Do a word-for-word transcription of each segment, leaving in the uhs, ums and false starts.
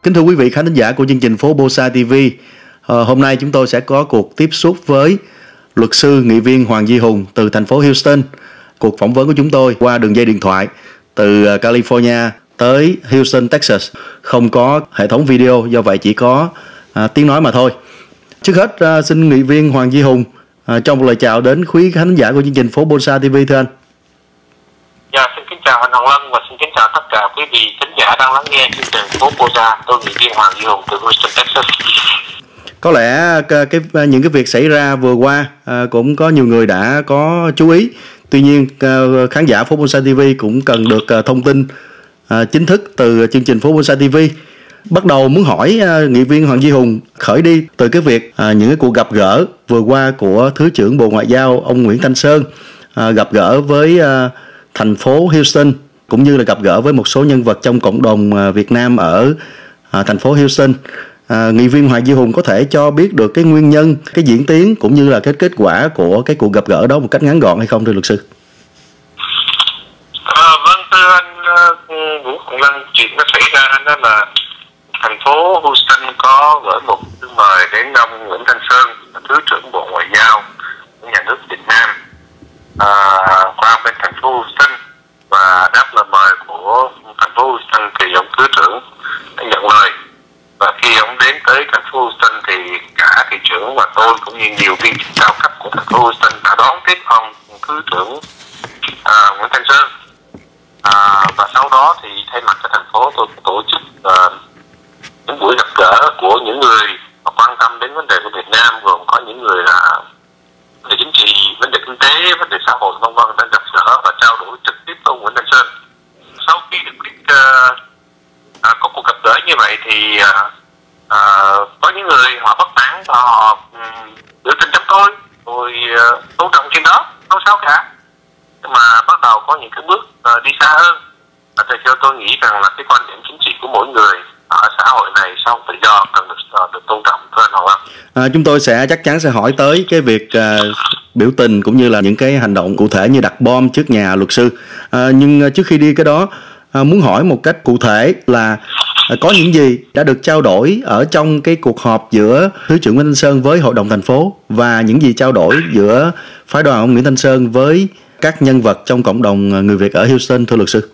Kính thưa quý vị khán thính giả của chương trình Phố Bosa ti vi, à, hôm nay chúng tôi sẽ có cuộc tiếp xúc với luật sư nghị viên Hoàng Duy Hùng từ thành phố Houston. Cuộc phỏng vấn của chúng tôi qua đường dây điện thoại từ California tới Houston, Texas, không có hệ thống video, do vậy chỉ có à, tiếng nói mà thôi. Trước hết à, xin nghị viên Hoàng Duy Hùng à, cho một lời chào đến quý khán thính giả của chương trình Phố Bosa ti vi thưa anh. Dạ, xin kính chào anh Hồng Lân và xin kính chào tất cả quý vị khán giả đang lắng nghe chương trình Phố Bosa. Tôi nghị viên Hoàng Duy Hùng từ Houston, Texas. Có lẽ cái, cái những cái việc xảy ra vừa qua à, cũng có nhiều người đã có chú ý. Tuy nhiên à, khán giả Phố Bosa ti vi cũng cần được à, thông tin à, chính thức từ chương trình Phố Bosa ti vi. Bắt đầu muốn hỏi à, nghị viên Hoàng Duy Hùng khởi đi từ cái việc à, những cái cuộc gặp gỡ vừa qua của Thứ trưởng Bộ Ngoại giao ông Nguyễn Thanh Sơn à, gặp gỡ với à, thành phố Houston, cũng như là gặp gỡ với một số nhân vật trong cộng đồng à, Việt Nam ở à, thành phố Houston. À, nghị viên Hoàng Duy Hùng có thể cho biết được cái nguyên nhân, cái diễn tiến cũng như là cái kết quả của cái cuộc gặp gỡ đó một cách ngắn gọn hay không thưa luật sư? À, vâng, thưa anh uh, Vũ Hồng Lân, chuyện nó xảy ra đó là thành phố Houston có gửi một thư mời đến ông Nguyễn Thanh Sơn, Thứ trưởng Bộ Ngoại giao của nhà nước Việt Nam à, qua bên thành phố Houston, và đáp lời mời của thành phố Houston thì ông Thứ trưởng đã nhận lời. Và khi ông đến tới thành phố Houston thì cả thị trưởng và tôi cũng như nhiều viên chức cao cấp của thành phố Houston đã đón tiếp ông Thứ trưởng à, Nguyễn Thanh Sơn. À, và sau đó thì thay mặt cho thành phố, tôi tổ chức à, những buổi gặp gỡ của những người quan tâm đến vấn đề của Việt Nam, gồm có những người là vấn đề chính trị, vấn đề kinh tế, vấn đề xã hội vân vân, đã gặp gỡ và trao đổi trực tiếp với ông Nguyễn Thanh Sơn. Sau khi được biết uh, à, có cuộc gặp gỡ như vậy thì uh, uh, có những người họ bất mãn và họ um, biểu tình chống tôi, tôi uh, tôn trọng chuyện đó, không sao cả. Nhưng mà bắt đầu có những cái bước uh, đi xa hơn, và theo cho tôi nghĩ rằng là cái quan điểm chính trị của mỗi người ở xã hội này sau tự do cần được, uh, được tôn trọng, thưa anh Hoàng Lâm. À, chúng tôi sẽ chắc chắn sẽ hỏi tới cái việc à, biểu tình cũng như là những cái hành động cụ thể như đặt bom trước nhà luật sư. À, nhưng trước khi đi cái đó, à, muốn hỏi một cách cụ thể là à, có những gì đã được trao đổi ở trong cái cuộc họp giữa Thứ trưởng Nguyễn Thanh Sơn với Hội đồng thành phố, và những gì trao đổi giữa phái đoàn ông Nguyễn Thanh Sơn với các nhân vật trong cộng đồng người Việt ở Houston, thưa luật sư?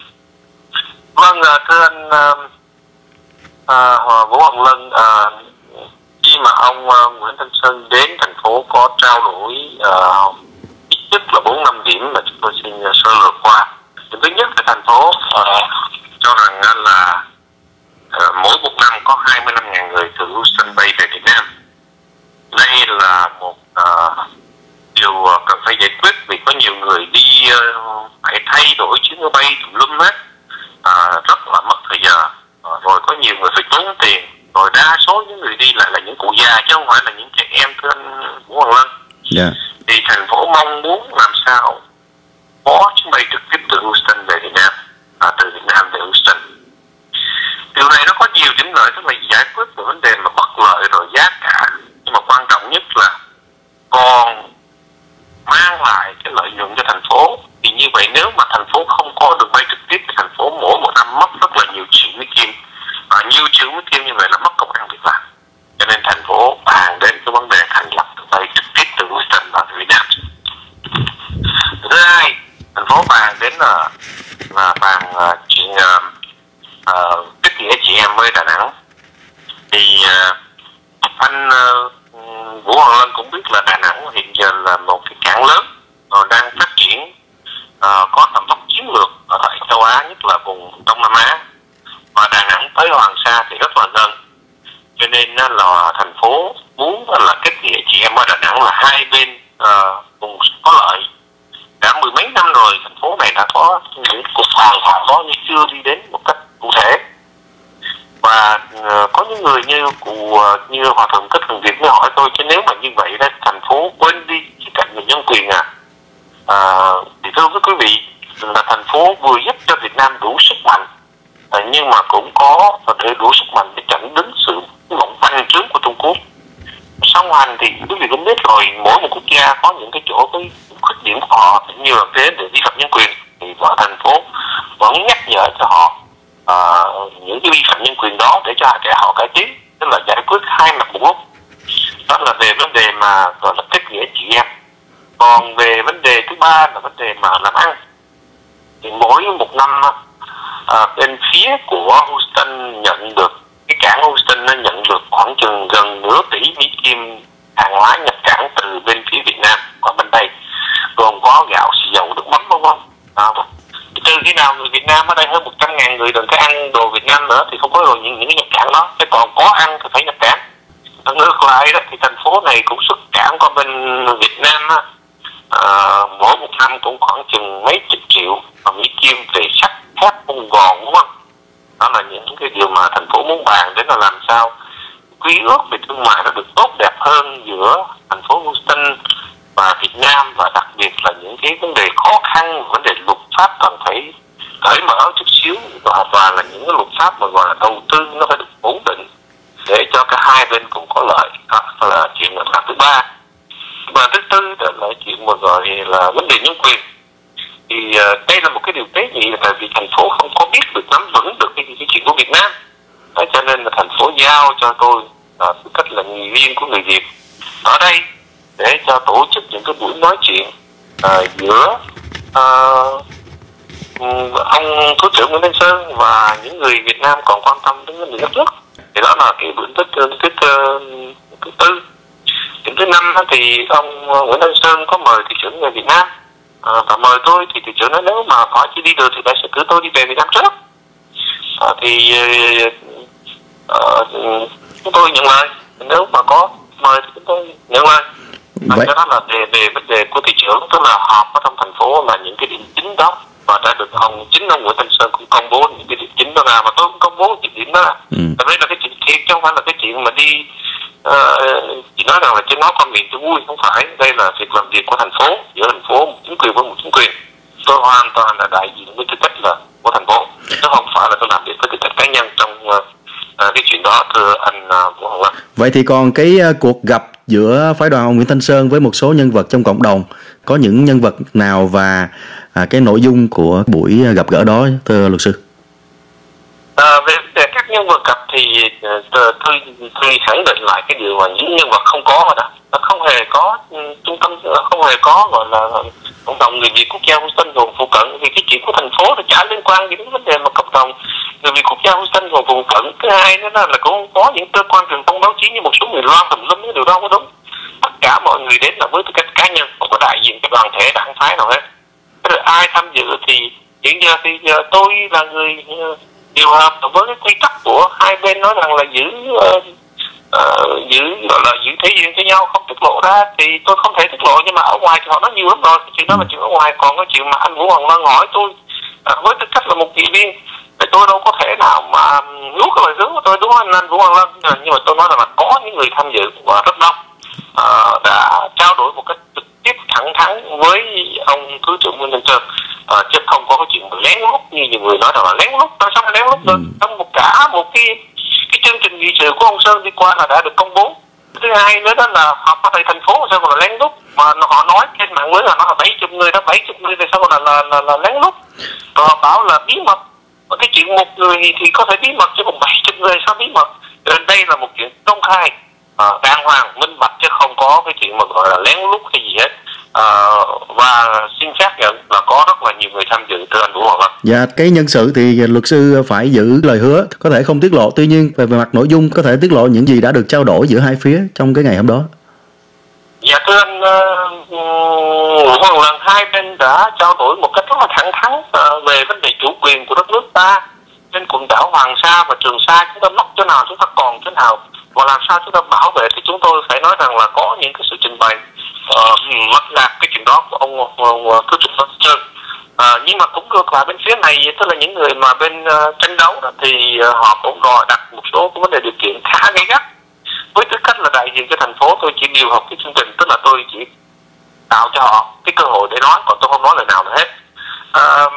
Vâng, thưa anh à, Vũ Hoàng Lân, à, khi mà ông uh, Nguyễn Thanh Sơn đến thành phố có trao đổi uh, ít nhất là bốn năm điểm mà chúng tôi xin uh, sơ lược qua. Điểm thứ nhất là thành phố uh, cho rằng uh, là uh, mỗi một năm có hai mươi lăm nghìn người từ Houston bay về Việt Nam. Đây là một uh, điều uh, cần phải giải quyết, vì có nhiều người đi uh, phải thay đổi chuyến bay tùm lum hết, uh, rất là mất thời giờ, uh, rồi có nhiều người phải tốn tiền. Rồi đa số những người đi lại là những cụ già chứ không phải là những trẻ em, thưa anh Vũ Hoàng Lân. Yeah. Thì thành phố mong muốn làm sao có chuyến bay trực tiếp từ Houston về Việt Nam, à, từ Việt Nam về Houston. Điều này nó có nhiều điểm lợi, tức là giải quyết về vấn đề mà bất lợi rồi giá cả, nhưng mà quan trọng nhất là còn mang lại cái lợi nhuận cho thành phố. Thì như vậy nếu mà thành phố không có đường bay trực tiếp thì thành phố mỗi một năm mất rất là nhiều triệu Mỹ Kim. Và nhiều triệu Mỹ Kim như vậy là mất công ăn việc làm. Cho nên thành phố bàn đến cái vấn đề thành lập đường bay trực tiếp từ Houston vào Việt Nam. Thứ hai, thành phố bàn đến là là bàn uh, chuyện uh, uh, kết nghĩa chị em với Đà Nẵng. Thì uh, anh uh, Vũ Hoàng Lân cũng biết là Đà Nẵng hiện giờ là một cái cảng lớn rồi đang phát triển, uh, có tầm vóc chiến lược ở tại châu Á, nhất là vùng Đông Nam Á. Và Đà Nẵng tới Hoàng Sa thì rất là gần, cho nên là thành phố muốn là kết nghĩa chị em ở Đà Nẵng, là hai bên uh, cùng có lợi. Đã mười mấy năm rồi thành phố này đã có những cuộc bàn thảo đó nhưng chưa đi đến một cách cụ thể. Và uh, có những người như cụ uh, như Hòa thượng Thích Huyền Việt mới hỏi tôi, chứ nếu mà như vậy đó thành phố quên đi cái cạnh người nhân quyền à? Uh, thì thưa với quý vị, là thành phố vừa giúp cho Việt Nam đủ sức mạnh, À, nhưng mà cũng có để đủ sức mạnh để chặn đứng sự mộng bành trướng của Trung Quốc. Song hành thì quý vị cũng biết rồi, mỗi một quốc gia có những cái chỗ cái khuyết điểm của họ, như là thế để vi phạm nhân quyền, thì vợ thành phố vẫn nhắc nhở cho họ à, những cái vi phạm nhân quyền đó để cho kẻ họ cải tiến, tức là giải quyết hai mặt một lúc. Đó là về vấn đề mà gọi là kết nghĩa chị em. Còn về vấn đề thứ ba là vấn đề mà làm ăn, thì mỗi một năm à, bên phía của Houston nhận được, cái cảng Houston nó nhận được khoảng chừng gần nửa tỷ Mỹ Kim hàng hóa nhập cảng từ bên phía Việt Nam qua bên đây, gồm có gạo, xì dầu, nước mắm, đúng không? À, từ khi nào người Việt Nam ở đây hơn một trăm ngàn người đừng có ăn đồ Việt Nam nữa thì không có rồi những những cái nhập cảng đó, cái còn có ăn thì phải nhập cảng. Ngược lại đó thì thành phố này cũng xuất cảng qua bên Việt Nam á, à, mỗi một năm cũng khoảng chừng mấy chục triệu Mỹ Kim về sắt, thép, bông gòn, đúng không? Đó là những cái điều mà thành phố muốn bàn để là làm sao quy ước về thương mại nó được tốt đẹp hơn giữa thành phố Houston và Việt Nam, và đặc biệt là những cái vấn đề khó khăn, vấn đề luật pháp cần phải cởi mở chút xíu, và, và là những cái luật pháp mà gọi là đầu tư nó phải được ổn định để cho cả hai bên cùng có lợi. Đó là chuyện là thứ ba. Và thứ tư đó là chuyện mà gọi là vấn đề nhân quyền. Thì uh, đây là một cái điều tế nhị, tại vì thành phố không có biết được, nắm vững được cái, cái chuyện của Việt Nam. Đó, cho nên là thành phố giao cho tôi uh, tư cách là người viên của người Việt ở đây để cho tổ chức những cái buổi nói chuyện uh, giữa uh, ông Thứ trưởng Nguyễn Thanh Sơn và những người Việt Nam còn quan tâm đến vấn đề đất nước. Thì đó là cái buổi thứ thứ thứ tư. Điểm thứ năm thì ông Nguyễn Thanh Sơn có mời thị trưởng người Việt Nam, à, và mời tôi thì thị trưởng nói nếu mà có chưa đi được thì bạn sẽ cử tôi đi về Việt Nam trước. À, thì uh, chúng tôi nhận lời, nếu mà có mời thì chúng tôi nhận lời. Vậy đó là về về vấn đề của thị trưởng, tức là họp ở trong thành phố là những cái điểm chính đó, và đã được ông chính ông Nguyễn Thanh Sơn cũng công bố những cái điểm chính đó ra, mà tôi cũng công bố những điểm đó. Ừ. Tại đây là cái chuyện thiệt chứ không phải là cái chuyện mà đi uh, chỉ nói rằng là chứ nói con miệng cho vui, không phải. Đây là việc làm việc của thành phố, giữa thành phố một chính quyền với một chính quyền. Tôi hoàn toàn là đại diện với tư cách là của thành phố, chứ không phải là tôi làm việc với tư cách cá nhân trong uh, cái chuyện đó, thưa anh uh, Vũ Hoàng Lâm. Vậy thì còn cái uh, cuộc gặp giữa phái đoàn ông Nguyễn Thanh Sơn với một số nhân vật trong cộng đồng, có những nhân vật nào và à, cái nội dung của buổi gặp gỡ đó, thưa luật sư? À, về, về các nhân vật gặp thì uh, tôi, tôi khẳng định lại cái điều mà những nhân vật không có rồi đó, nó không hề có um, trung tâm, không hề có gọi là cộng đồng người Việt quốc gia Houston vùng phụ cận, vì cái chuyện của thành phố nó chả liên quan gì đến vấn đề mà cộng đồng người Việt quốc gia Houston vùng phụ cận. Thứ hai nữa là cũng có những cơ quan truyền thông báo chí như một số người loan tùm lum, cái điều đó không có đúng. Tất cả mọi người đến là với tư cách cá nhân, không có đại diện cái đoàn thể đảng phái nào hết. Thế rồi ai tham dự thì hiện giờ thì giờ tôi là người uh, điều hợp với cái quy tắc của hai bên, nói rằng là giữ uh, uh, giữ gọi là giữ thể diện cho nhau, không tiết lộ ra, thì tôi không thể tiết lộ, nhưng mà ở ngoài thì họ nói nhiều lắm rồi. Cái chuyện đó là chuyện ở ngoài. Còn cái chuyện mà anh Vũ Hoàng Lâm hỏi tôi uh, với tư cách là một nghị viên thì tôi đâu có thể nào mà nuốt cái lời hứa của tôi, đúng không anh Vũ Hoàng Lâm? Nhưng mà tôi nói rằng là có những người tham dự và rất đông uh, đã trao đổi một cách trực tiếp thẳng thắn với ông Thứ trưởng Nguyễn Thanh Sơn, uh, chứ không có cái chuyện lén lút như nhiều người nói rằng là lén lút. Tại sao mà lén lút được? Ừ. Trong một cả một cái cái chương trình nghị sự của ông Sơn đi qua là đã được công bố. Thứ hai nữa đó là họ có tại thành phố sao còn là lén lút, mà họ nói trên mạng lưới là nó là bảy mươi người đó, bảy mươi người thì sao còn là là, là, là lén lút. Rồi họ bảo là bí mật, và cái chuyện một người thì, thì có thể bí mật, chứ còn bảy mươi người sao bí mật? Nên đây là một chuyện công khai, uh, đàng hoàng, minh bạch, chứ không có cái chuyện mà gọi là lén lút hay gì hết. Uh, và xin xác nhận là có rất là nhiều người tham dự, thưa anh Vũ Hoàng Lâm. Dạ, cái nhân sự thì luật sư phải giữ lời hứa, có thể không tiết lộ. Tuy nhiên về mặt nội dung có thể tiết lộ những gì đã được trao đổi giữa hai phía trong cái ngày hôm đó. Dạ thưa anh uh, Vũ Hoàng Lâm, hai bên đã trao đổi một cách rất là thẳng thắn uh, về vấn đề chủ quyền của đất nước ta trên quần đảo Hoàng Sa và Trường Sa. Chúng ta mất chỗ nào, chúng ta còn chỗ nào, và làm sao chúng ta bảo vệ, thì chúng tôi phải nói rằng là có những cái sự trình bày uh, mất lạc cái chuyện đó của ông, ông, ông Thứ trưởng Nguyễn Thanh Sơn. Uh, nhưng mà cũng ngược lại bên phía này, tức là những người mà bên uh, tranh đấu đó, thì uh, họ cũng đòi đặt một số cái vấn đề điều kiện khá gay gắt. Với tư cách là đại diện cho thành phố, tôi chỉ điều hợp cái chương trình, tức là tôi chỉ tạo cho họ cái cơ hội để nói, còn tôi không nói lời nào nữa hết. Uh,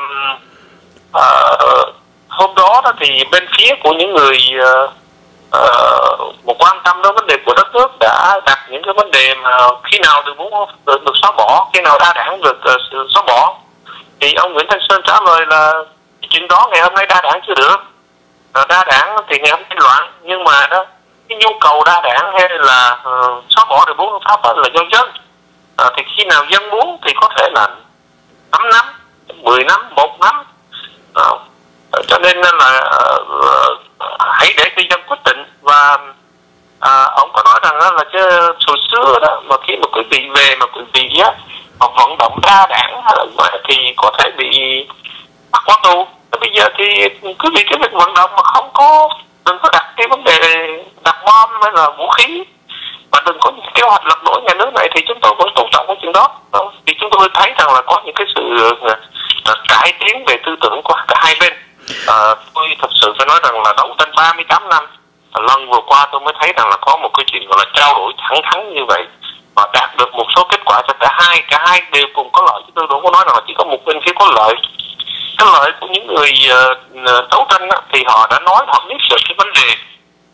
uh, hôm đó, đó thì bên phía của những người uh, uh, một quan tâm đến vấn đề của đất nước đã đặt những cái vấn đề mà khi nào được muốn được, được xóa bỏ, khi nào đa đảng được uh, xóa bỏ, thì ông Nguyễn Thanh Sơn trả lời là chuyện đó ngày hôm nay đa đảng chưa được. uh, đa đảng thì ngày hôm nay loạn, nhưng mà đó cái nhu cầu đa đảng hay là uh, xóa bỏ được bốn pháp là do dân. Uh, thì khi nào dân muốn thì có thể là năm năm, mười năm, một năm. Uh, cho nên là uh, uh, hãy để cho dân quyết định. Và à, ông có nói rằng đó là chứ hồi xưa đó mà khi mà quý vị về mà quý vị á mà vận động đa đảng thì có thể bị bắt qua tù. Bây giờ thì quý vị cái việc vận động mà không có, đừng có đặt cái vấn đề đặt bom hay là vũ khí, và đừng có những kế hoạch lật đổ nhà nước này, thì chúng tôi vẫn tôn trọng cái chuyện đó. Thì chúng tôi thấy rằng là có những cái sự uh, cải tiến về tư tưởng của cả hai bên. Uh, tôi thật sự phải nói rằng là đấu tranh ba mươi tám năm, lần vừa qua tôi mới thấy rằng là có một cái chuyện gọi là trao đổi thẳng thắn như vậy và đạt được một số kết quả cho cả hai, cả hai đều cùng có lợi, chứ tôi đâu có nói rằng là chỉ có một bên phía có lợi. Cái lợi của những người uh, đấu tranh đó, thì họ đã nói, họ biết được cái vấn đề.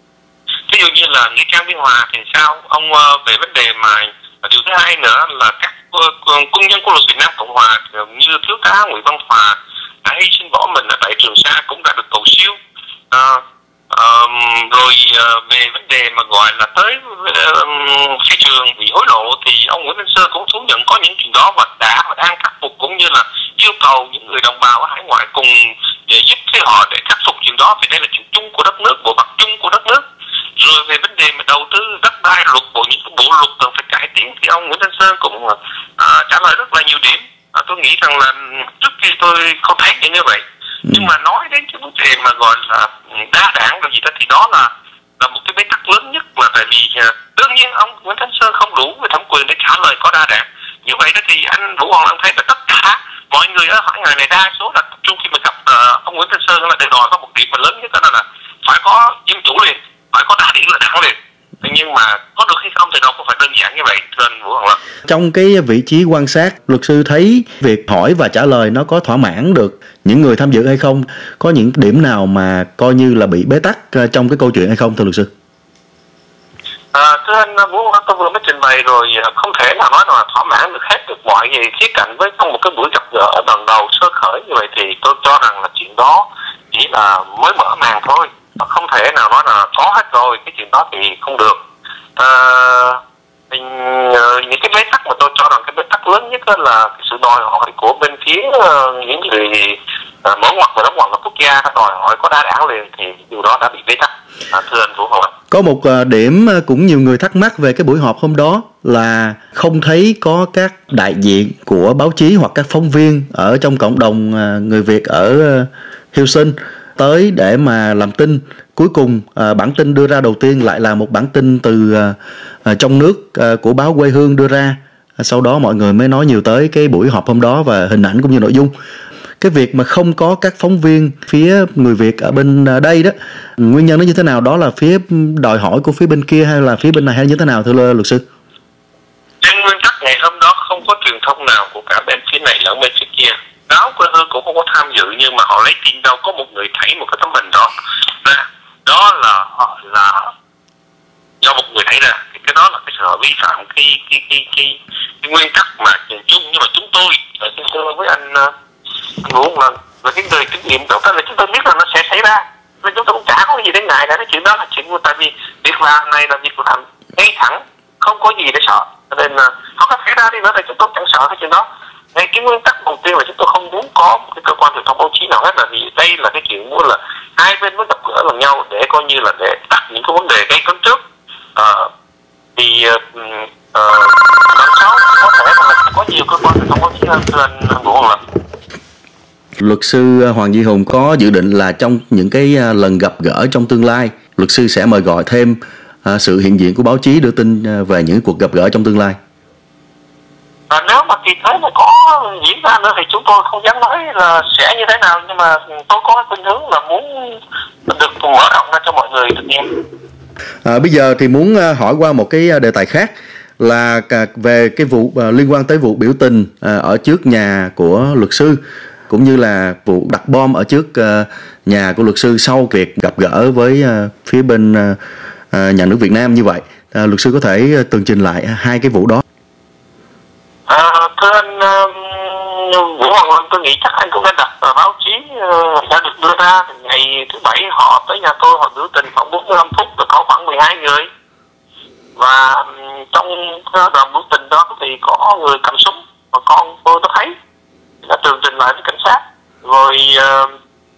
Ví dụ như là Nghĩa Trang Biên Hòa thì sao, ông uh, về vấn đề mà điều thứ hai nữa là các uh, quân nhân của luật Việt Nam Cộng Hòa như thiếu tá Nguyễn Văn Hòa đã hy sinh bỏ mình ở tại Trường Sa cũng đã được cầu siêu. Uh, Uh, rồi uh, về vấn đề mà gọi là tới uh, cái trường bị hối lộ thì ông Nguyễn Văn Sơn cũng thú nhận có những chuyện đó và đã và đang khắc phục, cũng như là yêu cầu những người đồng bào ở hải ngoại cùng để giúp với họ để khắc phục chuyện đó, vì đây là chuyện chung của đất nước, bộ mặt chung của đất nước. Rồi về vấn đề mà đầu tư đất đai, luật bộ, những cái bộ luật cần phải cải tiến thì ông Nguyễn Văn Sơn cũng uh, trả lời rất là nhiều điểm. Uh, tôi nghĩ rằng là trước khi tôi không thấy như vậy. Nhưng mà nói đến cái vấn đề mà gọi là đa đảng là gì đó thì đó là là một cái bế tắc lớn nhất, là tại vì uh, đương nhiên ông Nguyễn Thanh Sơn không đủ về thẩm quyền để trả lời có đa đảng. Như vậy đó thì anh Vũ Hoàng Long thấy là tất cả mọi người ở hải ngoại này đa số là tập trung khi mà gặp uh, ông Nguyễn Thanh Sơn là đều đòi có một điểm mà lớn nhất, đó là phải có dân chủ liền, phải có đa điểm là đảng liền. Nhưng mà có được hay không thì đâu có phải đơn giản như vậy, thưa anh Vũ Hoàng Long. Trong cái vị trí quan sát, luật sư thấy việc hỏi và trả lời nó có thỏa mãn được những người tham dự hay không? Có những điểm nào mà coi như là bị bế tắc trong cái câu chuyện hay không, thưa luật sư? À, thưa anh Vũ Hoàng Long, tôi vừa mới trình bày rồi, không thể nào nói là thỏa mãn được hết được mọi gì khía cạnh với trong một cái buổi gặp gỡ ở lần đầu sơ khởi như vậy, thì tôi cho rằng là chuyện đó chỉ là mới mở màn thôi. Không thể nào nói là có hết rồi, cái chuyện đó thì không được. À, thì, uh, những cái bế tắc mà tôi cho rằng cái bế tắc lớn nhất là cái sự đòi hỏi của bên phía uh, những người uh, mở ngoặt và đóng ngoặt là quốc gia đã đòi hỏi có đa đảng liền, thì điều đó đã bị bế tắc. À, thưa anh Vũ Hoàng Long. Có một uh, điểm cũng nhiều người thắc mắc về cái buổi họp hôm đó là không thấy có các đại diện của báo chí hoặc các phóng viên ở trong cộng đồng uh, người Việt ở uh, Houston tới để mà làm tin. Cuối cùng à, bản tin đưa ra đầu tiên lại là một bản tin từ à, trong nước à, của báo Quê Hương đưa ra. À, sau đó mọi người mới nói nhiều tới cái buổi họp hôm đó và hình ảnh cũng như nội dung. Cái việc mà không có các phóng viên phía người Việt ở bên đây đó, nguyên nhân nó như thế nào? Đó là phía đòi hỏi của phía bên kia hay là phía bên này hay như thế nào, thưa luật sư? Trên nguyên tắc ngày hôm đó không có truyền thông nào của cả bên phía này lẫn bên phía kia. Báo Quê Hương cũng không có tham dự, nhưng mà họ lấy tin đâu có một người thấy một cái tấm hình đó. Đó là họ là do một người thấy ra, thì cái đó là cái sự vi phạm cái cái cái cái, cái nguyên tắc mà nhìn chung. Nhưng mà chúng tôi ở trên tôi với anh anh Vũ là là cái người kinh nghiệm đó, là chúng tôi biết là nó sẽ xảy ra, nên chúng tôi cũng chả có cái gì để ngại cả. Cái chuyện đó là chuyện của, tại vì việc làm này là việc làm ngay thẳng, không có gì để sợ, cho nên là họ có thể ra đi nữa thì chúng tôi chẳng sợ cái chuyện đó. Ngay cái nguyên tắc đầu tiên là chúng tôi không muốn có một cái cơ quan truyền thông báo chí nào hết, là vì đây là cái chuyện muốn là hai bên mới gặp gỡ lần nhau để coi như là để đặt những cái vấn đề gây cấn trước. À, thì uh, lần sau có thể là có nhiều cơ quan truyền thông báo chí hơn, thưa anh Vũ Hoàng Long. Luật sư Hoàng Duy Hùng có dự định là trong những cái lần gặp gỡ trong tương lai, luật sư sẽ mời gọi thêm uh, sự hiện diện của báo chí đưa tin về những cuộc gặp gỡ trong tương lai. À, nếu mà kỳ thế mà có diễn ra nữa thì chúng tôi không dám nói là sẽ như thế nào, nhưng mà tôi có cái khuynh hướng là muốn được mở rộng ra cho mọi người được nghe. À, bây giờ thì muốn hỏi qua một cái đề tài khác là về cái vụ liên quan tới vụ biểu tình ở trước nhà của luật sư, cũng như là vụ đặt bom ở trước nhà của luật sư sau việc gặp gỡ với phía bên nhà nước Việt Nam như vậy. À, luật sư có thể tường trình lại hai cái vụ đó. À, thưa anh uh, Vũ Hoàng Long, tôi nghĩ chắc anh cũng đã đặt uh, báo chí uh, đã được đưa ra ngày ngày thứ bảy họ tới nhà tôi, họ biểu tình khoảng bốn mươi lăm phút, rồi có khoảng mười hai người. Và trong đoàn biểu tình đó thì có người cầm súng, và con tôi nó thấy đã tường trình lại với cảnh sát. Rồi uh,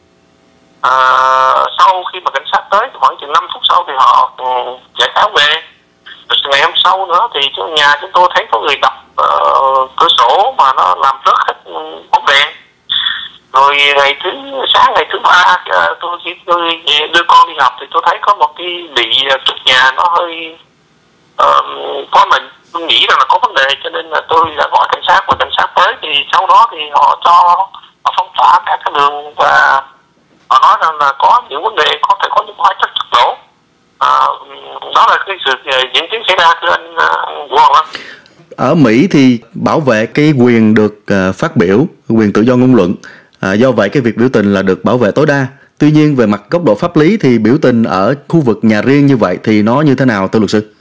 uh, sau khi mà cảnh sát tới khoảng chừng năm phút sau thì họ uh, giải tán về. Rồi ngày hôm sau nữa thì trong nhà chúng tôi thấy có người đập uh, cửa sổ mà nó làm rớt hết bóng đèn. Rồi ngày thứ sáng ngày thứ ba uh, tôi khi tôi đưa con đi học thì tôi thấy có một cái bị trước nhà nó hơi uh, có mình tôi nghĩ rằng là có vấn đề, cho nên là tôi đã gọi cảnh sát, và cảnh sát tới thì sau đó thì họ cho họ phong tỏa các cái đường, và họ nói rằng là có những vấn đề, có thể có những hóa chất chất nổ. À, đó là cái sự diễn tiến xảy ra thưa anh Vũ Hoàng Long. Ở Mỹ thì bảo vệ cái quyền được uh, phát biểu, quyền tự do ngôn luận, uh, do vậy cái việc biểu tình là được bảo vệ tối đa. Tuy nhiên về mặt góc độ pháp lý thì biểu tình ở khu vực nhà riêng như vậy thì nó như thế nào thưa luật sư?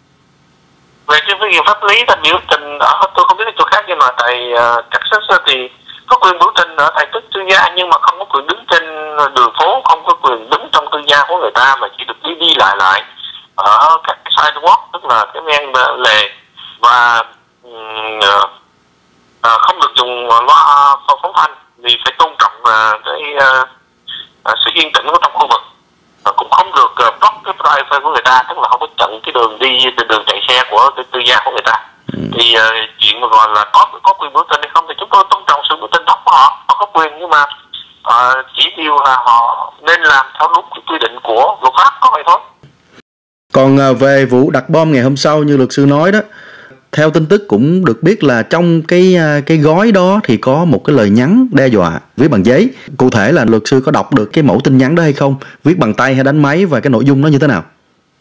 Về cái vấn đề pháp lý là biểu tình ở tôi không biết cái chỗ khác, nhưng mà tại uh, Texas thì có quyền biểu tình ở tại tức tư gia, nhưng mà không có quyền đứng trên đường phố, không có quyền đứng trong tư gia của người ta, mà chỉ được đi đi lại lại ở các cái sidewalk, tức là cái ven lề, và uh, uh, không được dùng loa phóng thanh, vì phải tôn trọng uh, cái uh, uh, sự yên tĩnh của trong khu vực. Uh, cũng không được uh, block cái drive của người ta, tức là không có chặn cái đường đi, đường chạy xe của cái tư gia của người ta. Ừ. Thì uh, chuyện mà gọi là có có quyền biểu tình hay không thì chúng tôi tôn trọng sự biểu tình đó của họ, họ có quyền, nhưng mà uh, chỉ điều là họ nên làm theo đúng cái quy định của luật pháp, có vậy thôi. Còn uh, về vụ đặt bom ngày hôm sau như luật sư nói đó, theo tin tức cũng được biết là trong cái cái gói đó thì có một cái lời nhắn đe dọa viết bằng giấy. Cụ thể là luật sư có đọc được cái mẫu tin nhắn đó hay không? Viết bằng tay hay đánh máy, và cái nội dung nó như thế nào?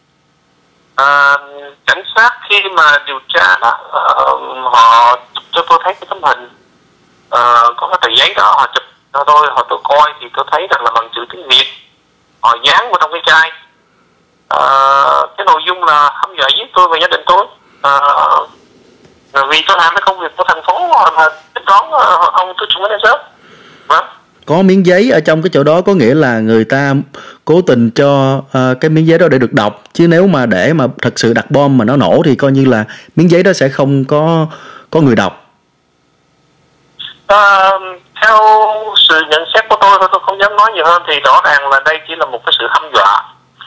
À, cảnh sát khi mà điều tra đó, uh, họ chụp cho tôi thấy cái tấm hình, uh, có cái tờ giấy đó, họ chụp cho tôi, họ tôi coi thì tôi thấy rằng là bằng chữ tiếng Việt, họ dán vào trong cái chai. Uh, cái nội dung là hăm dọa giết tôi và gia đình tôi. Uh, vì tôi làm cái công việc của thành phố mà tiếp đón ông Thứ trưởng Nguyễn Sớm. Vâng. Có miếng giấy ở trong cái chỗ đó có nghĩa là người ta cố tình cho uh, cái miếng giấy đó để được đọc, chứ nếu mà để mà thật sự đặt bom mà nó nổ thì coi như là miếng giấy đó sẽ không có có người đọc. Uh, theo sự nhận xét của tôi, tôi không dám nói nhiều hơn, thì rõ ràng là đây chỉ là một cái sự hăm dọa,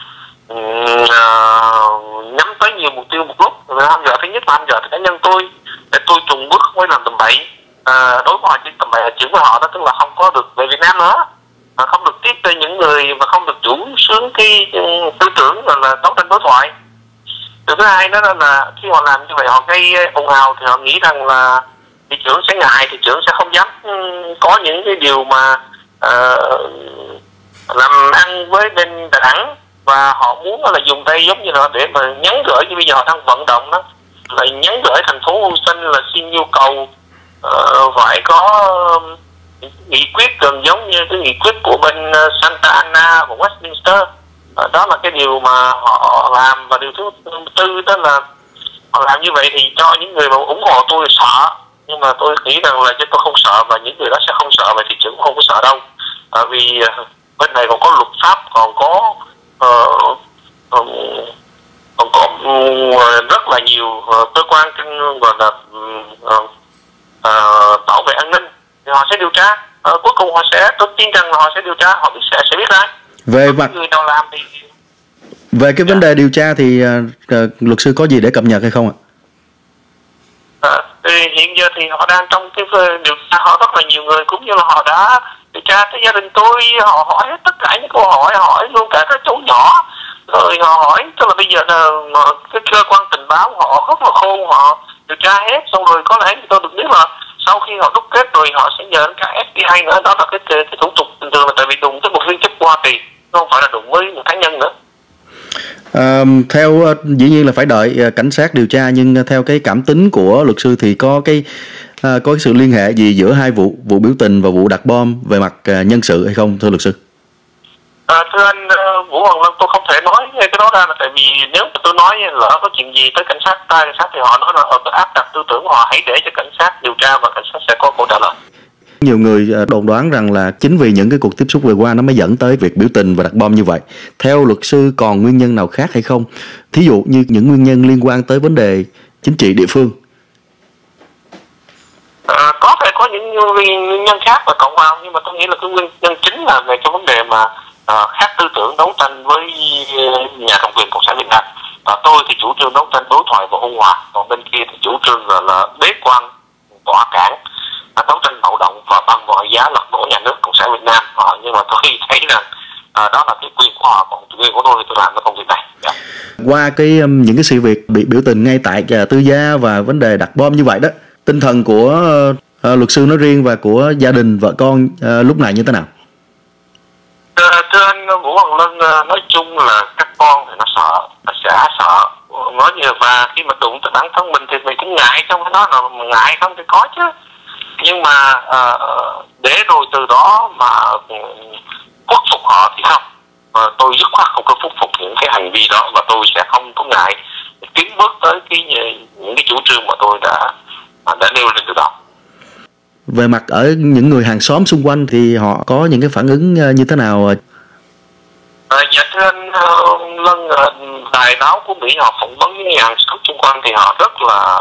uh, nhắm tới nhiều mục tiêu một lúc. Hăm dọa thứ nhất là hăm dọa cá nhân tôi, để tôi trùng bước không phải làm tầm bậy. À, đối với họ, tầm bậy là chuyện với họ đó, tức là không có được về Việt Nam nữa, à, không được tiếp tới những người và không được chủ sướng cái tư tưởng là, là đấu tranh đối thoại. Từ thứ hai đó là khi họ làm như vậy, họ gây ồn ào thì họ nghĩ rằng là thị trưởng sẽ ngại, thị trưởng sẽ không dám có những cái điều mà uh, làm ăn với bên Đà Nẵng, và họ muốn là dùng đây giống như là để mà nhắn gửi, như bây giờ họ đang vận động đó, là nhắn gửi thành phố Houston là xin nhu cầu uh, phải có uh, nghị quyết gần giống như cái nghị quyết của bên uh, Santa Ana và Westminster. Uh, đó là cái điều mà họ làm. Và điều thứ tư đó là họ làm như vậy thì cho những người mà ủng hộ tôi sợ, nhưng mà tôi nghĩ rằng là chứ tôi không sợ, và những người đó sẽ không sợ, và thị trưởng cũng không có sợ đâu. Uh, vì uh, bên này còn có luật pháp, còn có uh, um, còn có uh, rất là nhiều uh, cơ quan gọi là uh, uh, bảo vệ an ninh, thì họ sẽ điều tra. Uh, cuối cùng họ sẽ, tôi tin rằng là họ sẽ điều tra, họ biết, sẽ sẽ biết ra về mặt người nào làm thì. Về cái vấn đề điều tra thì uh, luật sư có gì để cập nhật hay không ạ? À, thì hiện giờ thì họ đang trong cái điều tra, họ rất là nhiều người, cũng như là họ đã điều tra tới gia đình tôi, họ hỏi tất cả những câu hỏi, hỏi luôn cả các cháu nhỏ, rồi họ hỏi, tức là bây giờ là cái cơ quan tình báo họ rất là khôn, họ điều tra hết, xong rồi có lẽ tôi được biết là sau khi họ đúc kết rồi họ sẽ nhờ cả ép bê i nữa. Đó là cái, cái, cái thủ tục bình thường, là tại vì đụng tới một viên chức của Hoa Kỳ, không phải là đụng với một cá nhân nữa. À, theo dĩ nhiên là phải đợi cảnh sát điều tra, nhưng theo cái cảm tính của luật sư thì có cái à, có cái sự liên hệ gì giữa hai vụ vụ biểu tình và vụ đặt bom về mặt à, nhân sự hay không thưa luật sư? À, thưa anh uh, Vũ Hoàng Lâm, tôi không thể nói cái đó ra, là tại vì nếu mà tôi nói lỡ có chuyện gì tới cảnh sát, tai cảnh sát thì họ nói là ở cái áp đặt tư tưởng họ, hãy để cho cảnh sát điều tra và cảnh sát sẽ có câu trả lời. Nhiều người đồn đoán rằng là chính vì những cái cuộc tiếp xúc vừa qua nó mới dẫn tới việc biểu tình và đặt bom như vậy. Theo luật sư còn nguyên nhân nào khác hay không? Thí dụ như những nguyên nhân liên quan tới vấn đề chính trị địa phương. À, có thể có những nguyên nhân khác và cộng vào, nhưng mà tôi nghĩ là cái nguyên nhân chính là về cái vấn đề mà à, khác tư tưởng đấu tranh với nhà cầm quyền Cộng sản Việt Nam. À, tôi thì chủ trương đấu tranh đối thoại và ôn hòa, còn bên kia thì chủ trương là, là bế quan tỏa cản, à, đấu tranh bạo động và bằng mọi giá lật đổ nhà nước Cộng sản Việt Nam. À, nhưng mà tôi thấy rằng à, đó là cái quyền của họ, còn quyền của tôi thì tôi làm cái công việc này. Yeah. Qua cái um, những cái sự việc bị biểu tình ngay tại uh, Tư Gia và vấn đề đặt bom như vậy đó, tinh thần của uh, luật sư nói riêng và của gia đình vợ con uh, lúc này như thế nào? À, thưa anh Vũ Hoàng Lân, nói chung là các con thì nó sợ, nó sẽ sợ. Nói như và khi mà đụng tới bản thân mình thì mình cũng ngại, trong cái đó là ngại không thì có chứ. Nhưng mà à, để rồi từ đó mà khuất phục họ thì không. À, tôi dứt khoát không có khuất phục những cái hành vi đó, và tôi sẽ không có ngại tiến bước tới cái những cái chủ trương mà tôi đã đã nêu lên từ đầu. Về mặt ở những người hàng xóm xung quanh thì họ có những cái phản ứng như thế nào? À, dạ thưa anh uh, Lân, uh, đài báo của Mỹ họ phỏng vấn những nhà hàng xóm xung quanh thì họ rất là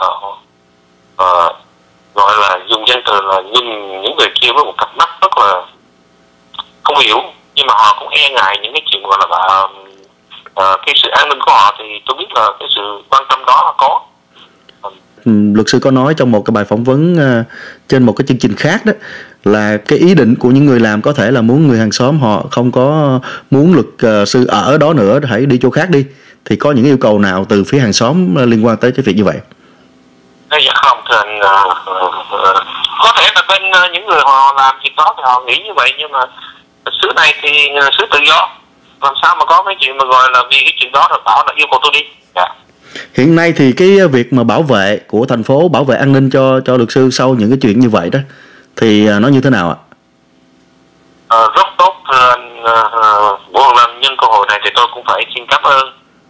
uh, gọi là dùng danh từ là nhìn những người kia với một cặp mắt rất là không hiểu, nhưng mà họ cũng e ngại những cái chuyện gọi là uh, cái sự an ninh của họ, thì tôi biết là cái sự quan tâm đó là có. Luật sư có nói trong một cái bài phỏng vấn uh, trên một cái chương trình khác đó là cái ý định của những người làm có thể là muốn người hàng xóm họ không có muốn luật uh, sư ở đó nữa, hãy đi chỗ khác đi, thì có những yêu cầu nào từ phía hàng xóm uh, liên quan tới cái việc như vậy? Dạ không, thưa anh, uh, uh, có thể là bên uh, những người họ làm việc đó thì họ nghĩ như vậy, nhưng mà xứ này thì uh, xứ tự do, làm sao mà có cái chuyện mà gọi là vì cái chuyện đó rồi bảo là yêu cầu tôi đi. Dạ. Hiện nay thì cái việc mà bảo vệ của thành phố, bảo vệ an ninh cho cho luật sư sau những cái chuyện như vậy đó thì nó như thế nào ạ? À, rất tốt thưa anh uh, Vũ Hoàng Lâm, nhân cơ hội này thì tôi cũng phải xin cảm ơn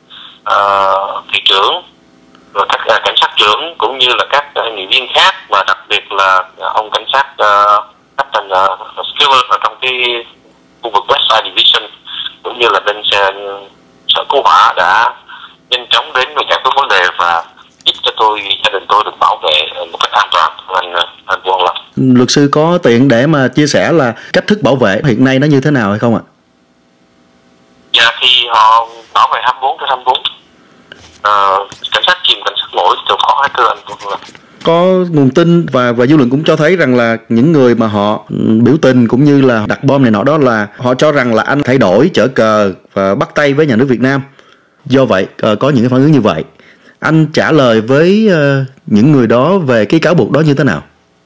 uh, thị trưởng, rồi các uh, cảnh sát trưởng cũng như là các uh, nghị viên khác, và đặc biệt là uh, ông cảnh sát uh, Captain uh, Skiller ở trong cái khu vực Westside Division, cũng như là bên uh, sở cứu hỏa đã nhanh chóng đến và giải quyết vấn đề và giúp cho tôi, gia đình tôi được bảo vệ một cách an toàn. Anh, anh Vũ Hoàng Lâm. Luật sư có tiện để mà chia sẻ là cách thức bảo vệ hiện nay nó như thế nào hay không ạ? Dạ thì họ bảo vệ hai mươi bốn trên hai mươi bốn. À, cảnh sát chìm, cảnh sát nổi đều có hết thưa anh Vũ Hoàng Lâm. Có nguồn tin và và dư luận cũng cho thấy rằng là những người mà họ biểu tình cũng như là đặt bom này nọ đó là họ cho rằng là anh thay đổi chở cờ và bắt tay với nhà nước Việt Nam. Do vậy có những cái phản ứng như vậy. Anh trả lời với uh, những người đó về cái cáo buộc đó như thế nào?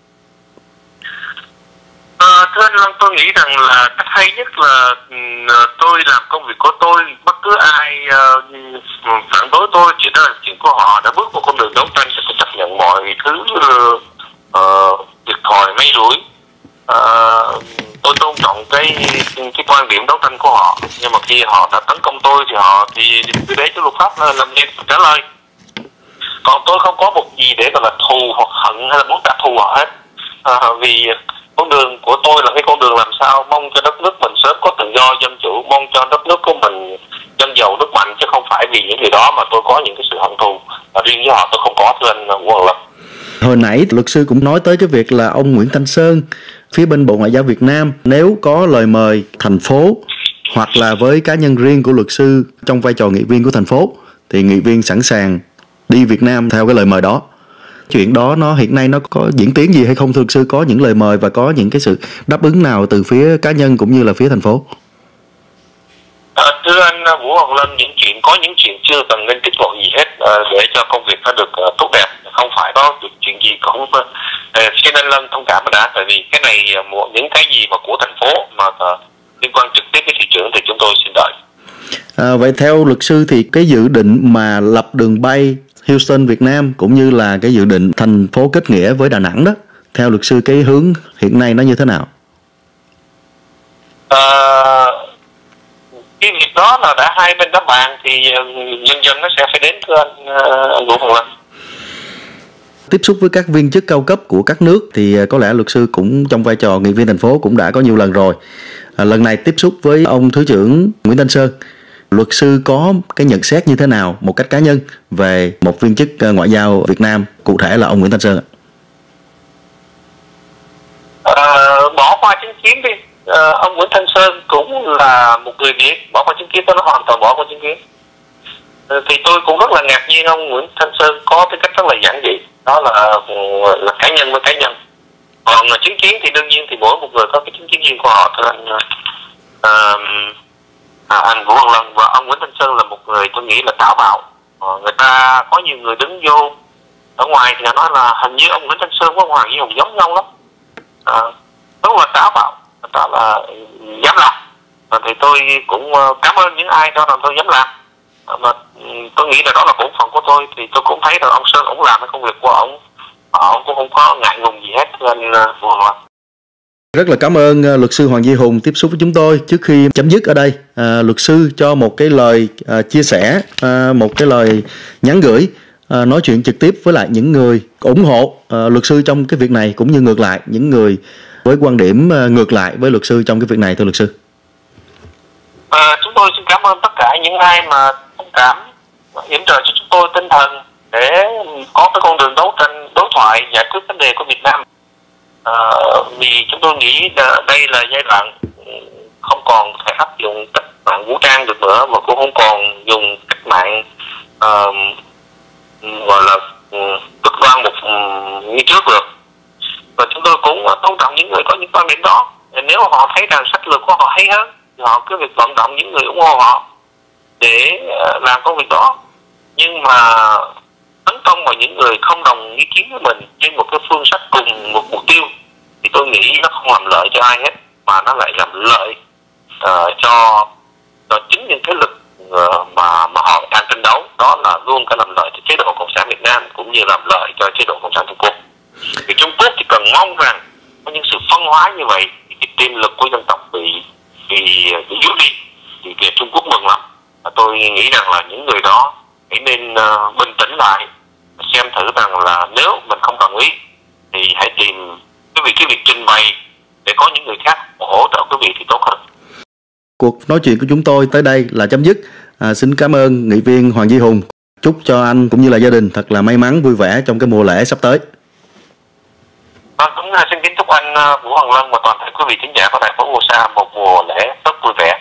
À, thưa anh Lâm, tôi nghĩ rằng là cách hay nhất là uh, tôi làm công việc của tôi, bất cứ ai uh, phản đối tôi, chuyện đó là chuyện của họ, đã bước vào con đường đấu tranh thì phải chấp nhận mọi thứ uh, uh, thiệt thòi may rủi. Uh, tôi tôn trọng cái cái quan điểm đấu tranh của họ, nhưng mà khi họ đã tấn công tôi thì họ thì cứ để cho luật pháp làm nên trả lời. Còn tôi không có một gì để gọi là thù hoặc hận hay là muốn trả thù họ hết, à, vì con đường của tôi là cái con đường làm sao mong cho đất nước mình sớm có tự do dân chủ, mong cho đất nước của mình dân giàu nước mạnh, chứ không phải vì những người đó mà tôi có những cái sự hận thù. Và riêng với họ tôi không có, thưa anh Vũ Hoàng Lâm. Hồi nãy luật sư cũng nói tới cái việc là ông Nguyễn Thanh Sơn, phía bên Bộ Ngoại giao Việt Nam, nếu có lời mời thành phố hoặc là với cá nhân riêng của luật sư trong vai trò nghị viên của thành phố thì nghị viên sẵn sàng đi Việt Nam theo cái lời mời đó. Chuyện đó nó hiện nay nó có diễn tiến gì hay không thưa luật sư? Có những lời mời và có những cái sự đáp ứng nào từ phía cá nhân cũng như là phía thành phố? À, thưa anh Vũ Hoàng Lâm, những chuyện có những chuyện chưa cần nên tiết lộ gì hết à, để cho công việc nó được uh, tốt đẹp, không phải có được chuyện gì cũng uh, xin anh Lâm thông cảm đã, tại vì cái này uh, những cái gì mà của thành phố mà uh, liên quan trực tiếp với thị trưởng thì chúng tôi xin đợi. À, vậy theo luật sư thì cái dự định mà lập đường bay Houston Việt Nam cũng như là cái dự định thành phố kết nghĩa với Đà Nẵng đó, theo luật sư cái hướng hiện nay nó như thế nào? À, cái việc đó là đã hai bên đã bàn thì dần dần nó sẽ phải đến, thưa anh, anh Vũ Hoàng Lâm. Tiếp xúc với các viên chức cao cấp của các nước thì có lẽ luật sư cũng trong vai trò nghị viên thành phố cũng đã có nhiều lần rồi. À, lần này tiếp xúc với ông Thứ trưởng Nguyễn Thanh Sơn, luật sư có cái nhận xét như thế nào một cách cá nhân về một viên chức ngoại giao Việt Nam, cụ thể là ông Nguyễn Thanh Sơn ạ? Ờ, bỏ qua chính kiến đi. Ờ, ông Nguyễn Thanh Sơn cũng là một người Việt, bỏ qua chính kiến đó, nó hoàn toàn bỏ qua chính kiến. Ờ, thì tôi cũng rất là ngạc nhiên ông Nguyễn Thanh Sơn có cái cách rất là giản dị, đó là là cá nhân với cá nhân. Còn chính kiến thì đương nhiên thì mỗi một người có cái chính kiến riêng của họ. Thưa anh uh, à, anh Vũ Hoàng Lân, và ông Nguyễn Thanh Sơn là một người tôi nghĩ là táo bạo. Ờ, người ta có nhiều người đứng vô ở ngoài thì nói là hình như ông Nguyễn Thanh Sơn với Hoàng Duy Hùng giống nhau lắm. À, rất là táo bạo, người ta là dám làm. À, thì tôi cũng cảm ơn những ai đó làm tôi dám làm. À, mà tôi nghĩ là đó là bổn phận của tôi, thì tôi cũng thấy là ông Sơn cũng làm cái công việc của ông, ông cũng không có ngại ngùng gì hết. Nên uh, rất là cảm ơn uh, luật sư Hoàng Duy Hùng tiếp xúc với chúng tôi. Trước khi chấm dứt ở đây, uh, luật sư cho một cái lời uh, chia sẻ, uh, một cái lời nhắn gửi, uh, nói chuyện trực tiếp với lại những người ủng hộ uh, luật sư trong cái việc này, cũng như ngược lại những người với quan điểm uh, ngược lại với luật sư trong cái việc này, thưa luật sư. À, chúng tôi xin cảm ơn tất cả những ai mà thông cảm, yểm trợ cho chúng tôi tinh thần để có cái con đường đấu tranh, đối thoại, giải quyết vấn đề của Việt Nam. À, vì chúng tôi nghĩ đây là giai đoạn không còn thể áp dụng cách mạng vũ trang được nữa, mà cũng không còn dùng cách mạng uh, gọi là cực đoan một như trước được. Và chúng tôi cũng tôn trọng những người có những quan điểm đó. Nếu họ thấy rằng sách lược của họ hay hơn thì họ cứ việc vận động những người ủng hộ họ để làm công việc đó. Nhưng mà tấn công vào những người không đồng ý kiến với mình trên một cái phương sách cùng một mục tiêu thì tôi nghĩ nó không làm lợi cho ai hết, mà nó lại làm lợi uh, cho cho chính những thế lực uh, mà mà họ đang tranh đấu, đó là luôn có làm lợi cho chế độ Cộng sản Việt Nam cũng như làm lợi cho chế độ Cộng sản Trung Quốc. Thì Trung Quốc chỉ cần mong rằng có những sự phân hóa như vậy thì cái tiềm lực của dân tộc bị bị bị yếu đi, thì việc Trung Quốc mừng lắm. Và tôi nghĩ rằng là những người đó hãy nên uh, bình tĩnh lại, xem thử rằng là nếu mình không đồng ý thì hãy tìm cái việc cái việc trình bày để có những người khác hỗ trợ quý vị thì tốt hơn. Cuộc nói chuyện của chúng tôi tới đây là chấm dứt. À, xin cảm ơn nghị viên Hoàng Duy Hùng. Chúc cho anh cũng như là gia đình thật là may mắn, vui vẻ trong cái mùa lễ sắp tới. À, cũng xin kính chúc anh Vũ Hoàng Lân và toàn thể quý vị khán giả của đài Phóng Sa một mùa lễ rất vui vẻ.